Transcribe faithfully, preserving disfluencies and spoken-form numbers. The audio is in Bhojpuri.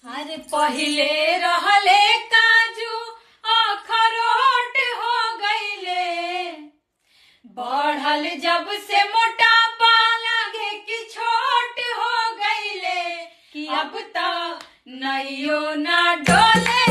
अरे पहिले रहले काजू अखरोट हो गईले, बढ़ल जब से मोटापा लगे कि छोट हो गईले, कि अब तो नैयो ना डोले।